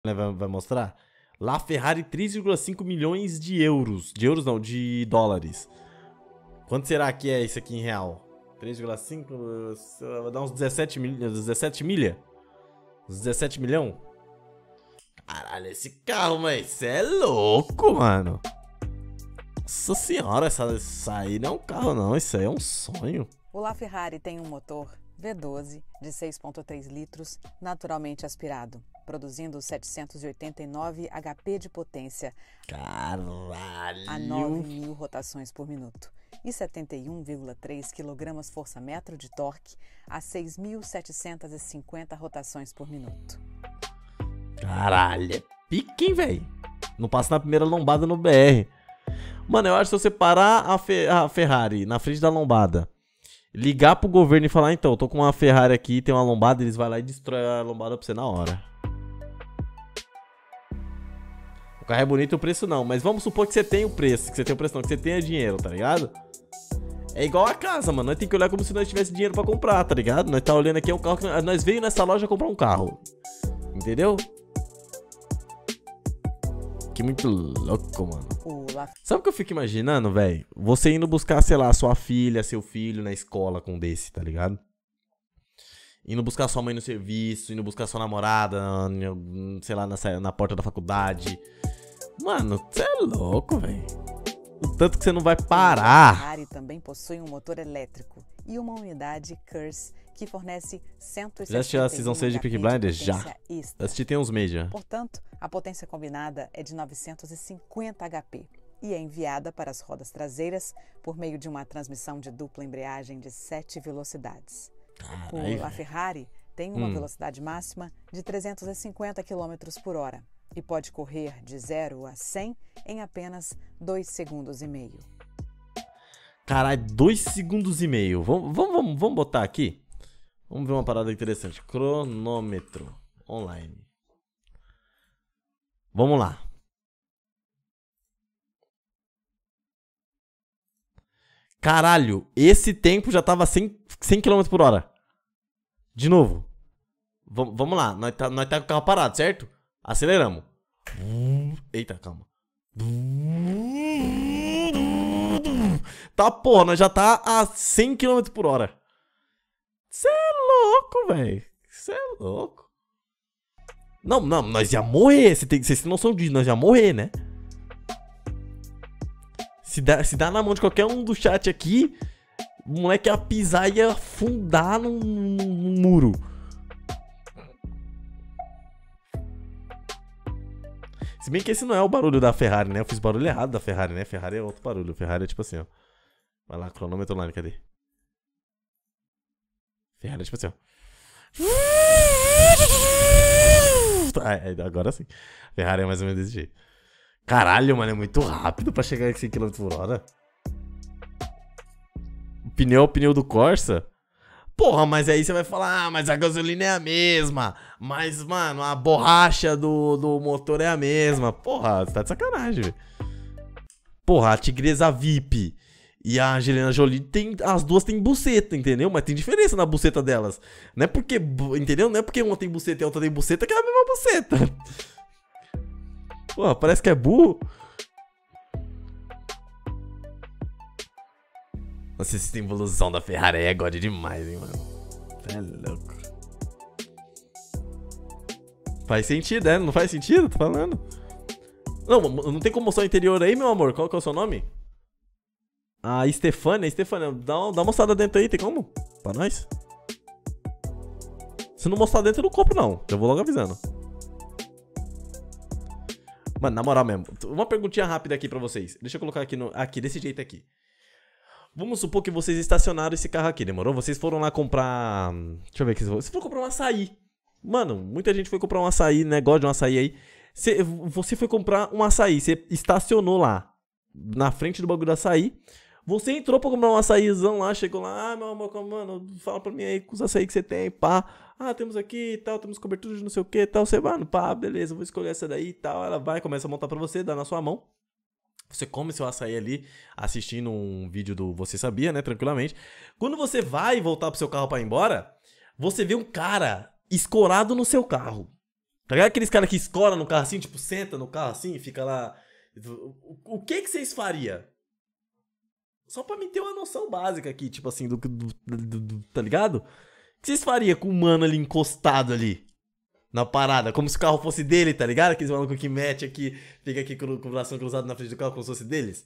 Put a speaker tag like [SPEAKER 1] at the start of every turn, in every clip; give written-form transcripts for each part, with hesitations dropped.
[SPEAKER 1] né, vai mostrar. Lá, Ferrari, 3,5 milhões de euros. De euros não, de dólares. Quanto será que é isso aqui em real? 3,5, vai dar uns 17 milha? Uns 17 milhão? Caralho, esse carro, mas isso é louco, mano. Nossa senhora, essa aí não é um carro não, isso aí é um sonho.
[SPEAKER 2] O LaFerrari tem um motor V12 de 6,3 litros, naturalmente aspirado, produzindo 789 HP de potência
[SPEAKER 1] Caralho.
[SPEAKER 2] a 9.000 rotações por minuto e 71,3 kgfm de torque a 6.750 rotações por minuto.
[SPEAKER 1] Caralho, é pique, hein, velho? Não passa na primeira lombada no BR. Mano, eu acho que se você parar a Ferrari na frente da lombada, ligar pro governo e falar, então, eu tô com uma Ferrari aqui, tem uma lombada, eles vão lá e destrói a lombada pra você na hora. O carro é bonito, o preço não, mas vamos supor que você tem o preço, que você tenha dinheiro, tá ligado? É igual a casa, mano, nós tem que olhar como se nós tivesse dinheiro pra comprar, tá ligado? Nós tá olhando aqui, é um carro que nós veio nessa loja comprar um carro, entendeu? Que muito louco, mano. Sabe o que eu fico imaginando, velho? Você indo buscar, sei lá, sua filha, seu filho na escola com desse, tá ligado? Indo buscar sua mãe no serviço, indo buscar sua namorada, sei lá, na porta da faculdade. Mano, você é louco, velho. O tanto que você não vai parar.
[SPEAKER 2] A Ferrari também possui um motor elétrico e uma unidade Curse que fornece 160
[SPEAKER 1] Já assistiu a Season 6 de Peaky Blinders? Já. Assisti tem uns meses já.
[SPEAKER 2] Portanto, a potência combinada é de 950 HP e é enviada para as rodas traseiras por meio de uma transmissão de dupla embreagem de 7 velocidades.
[SPEAKER 1] Carai,
[SPEAKER 2] o LaFerrari tem uma velocidade máxima de 350 km por hora e pode correr de 0 a 100 em apenas 2,5 segundos.
[SPEAKER 1] Caralho, 2,5 segundos. Vamos botar aqui. Vamos ver uma parada interessante. Cronômetro online. Vamos lá. Caralho, esse tempo já tava 100 km por hora. De novo. Vamos lá. Nós tá com o carro parado, certo? Aceleramos. Eita, calma. Tá, porra, nós já tá a 100 km por hora. Cê é louco, velho. Cê é louco. Não, nós ia morrer. Vocês têm noção disso, nós ia morrer, né? Se dá na mão de qualquer um do chat aqui, o moleque ia pisar e ia afundar num muro. Se bem que esse não é o barulho da Ferrari, né? Eu fiz barulho errado da Ferrari, né? Ferrari é outro barulho. Ferrari é tipo assim, ó. Vai lá, cronômetro online, cadê? Ferrari é tipo assim, ó. Agora sim. Ferrari é mais ou menos desse jeito. Caralho, mano, é muito rápido pra chegar a 100 km por hora. O pneu do Corsa? Porra, mas aí você vai falar, mas a gasolina é a mesma. Mas, mano, a borracha do motor é a mesma. Porra, você tá de sacanagem, velho. Porra, a Tigresa VIP e a Angelina Jolie, as duas têm buceta, entendeu? Mas tem diferença na buceta delas. Não é porque, entendeu? Não é porque uma tem buceta e a outra tem buceta que é a mesma buceta. Porra, parece que é burro. Nossa, esse simbolozão da Ferrari é god demais, hein, mano. É louco. Faz sentido, né? Não faz sentido? Tô falando. Não tem como mostrar o interior aí, meu amor? Qual que é o seu nome? A Stefânia, dá uma mostrada dentro aí, tem como? Pra nós? Se não mostrar dentro, eu não compro, não. Já vou logo avisando. Mano, na moral mesmo. Uma perguntinha rápida aqui pra vocês. Deixa eu colocar aqui, desse jeito aqui. Vamos supor que vocês estacionaram esse carro aqui, demorou? Vocês foram lá comprar... Deixa eu ver aqui. Vocês foram comprar um açaí. Mano, muita gente foi comprar um açaí, né? Gosta de um açaí aí. Você foi comprar um açaí. Você estacionou lá, na frente do bagulho do açaí. Você entrou pra comprar um açaizão lá, chegou lá. Ah, meu amor, mano, fala pra mim aí com os açaí que você tem, pá. Ah, temos aqui e tal, temos cobertura de não sei o que e tal. Você vai, pá, beleza, vou escolher essa daí e tal. Ela vai, começa a montar pra você, dá na sua mão. Você come seu açaí ali, assistindo um vídeo do Você Sabia, né, tranquilamente. Quando você vai voltar pro seu carro pra ir embora, você vê um cara escorado no seu carro. Tá ligado aqueles caras que escoram no carro assim, tipo, senta no carro assim e fica lá... O que vocês fariam? Só pra me ter uma noção básica aqui, tipo assim, tá ligado? O que vocês fariam com o mano ali encostado ali? Na parada, como se o carro fosse dele, tá ligado? Aqueles malucos que mete aqui, fica aqui com o bração cruzado na frente do carro como se fosse deles.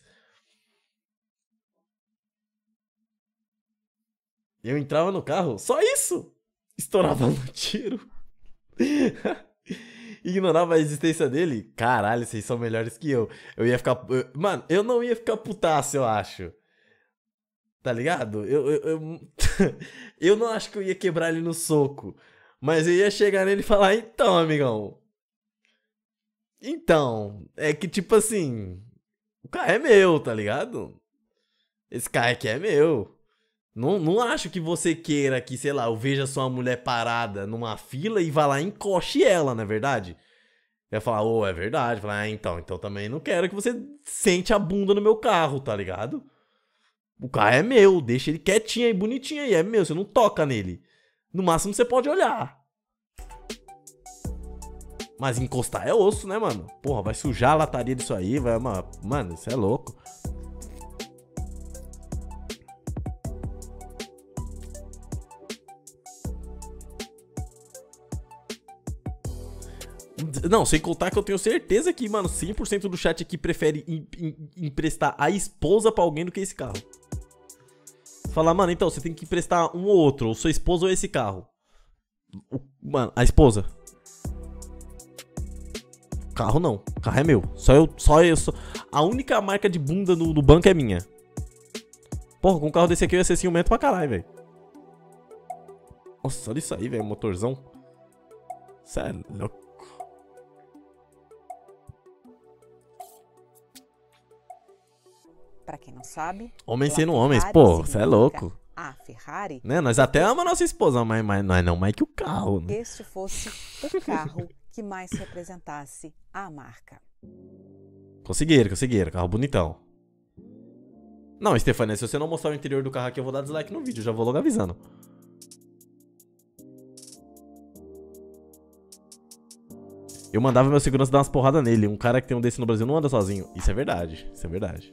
[SPEAKER 1] Eu entrava no carro, só isso! Estourava no tiro. Ignorava a existência dele. Caralho, vocês são melhores que eu. Eu ia ficar... Mano, eu não ia ficar putaço, eu acho. Tá ligado? Eu não acho que eu ia quebrar ele no soco. Mas eu ia chegar nele e falar, então, amigão. Então, é que tipo assim... O carro é meu, tá ligado? Esse carro aqui é meu. Não acho que você queira que, sei lá, eu veja sua mulher parada numa fila e vá lá e encoxe ela, não é verdade? Eu ia falar, é verdade. Falar, então também não quero que você sente a bunda no meu carro, tá ligado? O carro é meu, deixa ele quietinho aí, bonitinho aí, é meu, você não toca nele. No máximo você pode olhar. Mas encostar é osso, né, mano? Porra, vai sujar a lataria disso aí, vai, mano, isso é louco. Não, sem contar que eu tenho certeza que, mano, 100% do chat aqui prefere emprestar a esposa pra alguém do que esse carro. Falar, mano, então, você tem que emprestar um ou outro, ou sua esposa ou esse carro. Mano, a esposa. Carro não, carro é meu. Só eu. A única marca de bunda no banco é minha. Porra, com um carro desse aqui eu ia ser ciumento pra caralho, velho. Nossa, olha isso aí, velho, motorzão. Cê é louco.
[SPEAKER 2] Pra quem não sabe...
[SPEAKER 1] Homens sendo homens, pô, você é louco.
[SPEAKER 2] A Ferrari...
[SPEAKER 1] Né, nós até amamos a nossa esposa, mas não mais que o carro, né?
[SPEAKER 2] Este fosse o carro que mais representasse a marca.
[SPEAKER 1] Conseguiram, carro bonitão. Não, Stefania, se você não mostrar o interior do carro aqui, eu vou dar dislike no vídeo, já vou logo avisando. Eu mandava meu segurança dar umas porradas nele. Um cara que tem um desse no Brasil não anda sozinho. Isso é verdade, isso é verdade.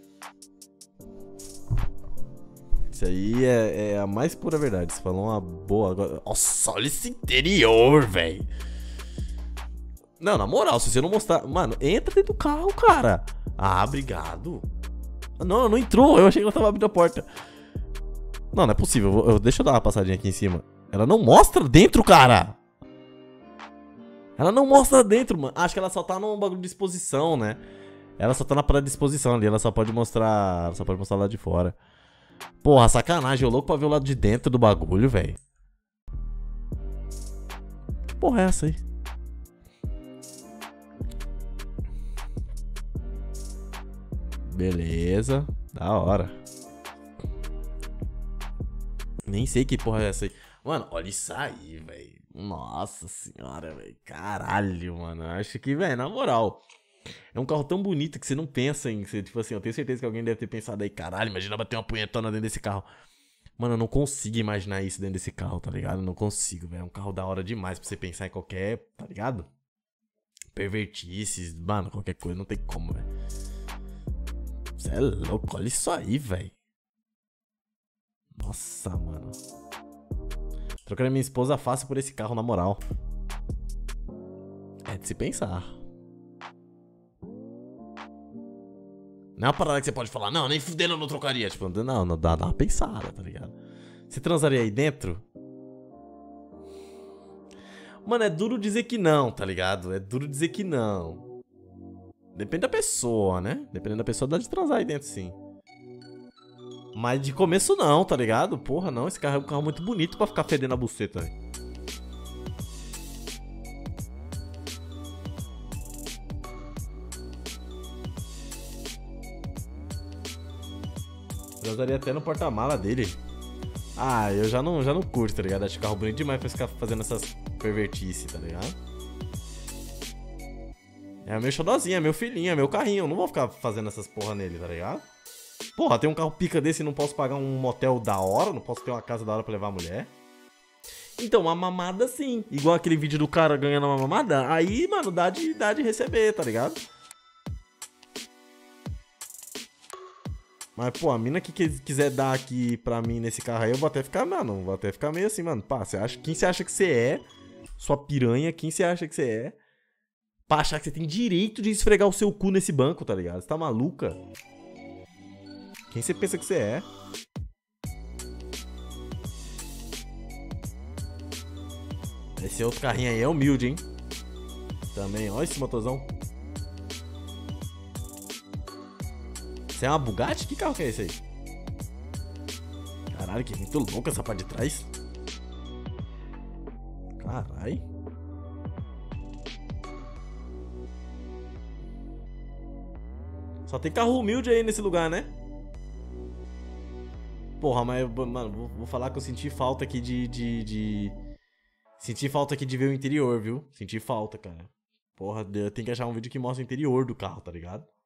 [SPEAKER 1] Isso aí é a mais pura verdade. Você falou uma boa agora. Nossa, olha esse interior, velho. Não, na moral, se você não mostrar... Mano, entra dentro do carro, cara. Ah, obrigado. Não entrou. Eu achei que ela tava abrindo a porta. Não é possível. Deixa eu dar uma passadinha aqui em cima. Ela não mostra dentro, cara. Ela não mostra dentro, mano. Acho que ela só tá num bagulho de exposição, né? Ela só tá na parada de exposição ali. Ela só pode mostrar... Ela só pode mostrar lá de fora. Porra, sacanagem. Eu louco pra ver o lado de dentro do bagulho, velho. Que porra é essa aí? Beleza. Da hora. Nem sei que porra é essa aí. Mano, olha isso aí, velho. Nossa senhora, velho. Caralho, mano. Acho que, velho, na moral... É um carro tão bonito que você não pensa em... Você, tipo assim, eu tenho certeza que alguém deve ter pensado aí, caralho, imagina bater uma punhetona dentro desse carro. Mano, eu não consigo imaginar isso dentro desse carro, tá ligado? Eu não consigo, velho. É um carro da hora demais pra você pensar em qualquer, tá ligado? Pervertices, mano, qualquer coisa, não tem como, velho. Você é louco, olha isso aí, velho. Nossa, mano. Trocaria minha esposa fácil por esse carro, na moral. É de se pensar. Não é uma parada que você pode falar, não, nem fudendo eu não trocaria. Tipo, não dá uma pensada, tá ligado? Você transaria aí dentro? Mano, é duro dizer que não, tá ligado? É duro dizer que não. Depende da pessoa, né? Dependendo da pessoa, dá de transar aí dentro, sim. Mas de começo não, tá ligado? Porra, não, esse carro é um carro muito bonito pra ficar fedendo a buceta, velho. Eu usaria até no porta-mala dele. Ah, eu já não curto, tá ligado? Acho carro bonito demais pra ficar fazendo essas pervertices, tá ligado? É meu xodózinho, é meu filhinho, é meu carrinho. Eu não vou ficar fazendo essas porra nele, tá ligado? Porra, tem um carro pica desse e não posso pagar um motel da hora, não posso ter uma casa da hora pra levar a mulher. Então, uma mamada sim. Igual aquele vídeo do cara ganhando uma mamada. Aí, mano, dá de receber, tá ligado? Mas, pô, a mina que quiser dar aqui pra mim nesse carro aí, eu vou até ficar, mano, vou até ficar meio assim, mano. Pá, quem você acha que você é? Sua piranha, quem você acha que você é? Pra achar que você tem direito de esfregar o seu cu nesse banco, tá ligado? Você tá maluca? Quem você pensa que você é? Esse outro carrinho aí é humilde, hein? Também, olha esse motorzão. Você é uma Bugatti? Que carro que é esse aí? Caralho, que muito louco essa parte de trás. Caralho. Só tem carro humilde aí nesse lugar, né? Porra, mas, mano, vou falar que eu senti falta aqui Senti falta aqui de ver o interior, viu? Senti falta, cara. Porra, eu tenho que achar um vídeo que mostra o interior do carro, tá ligado?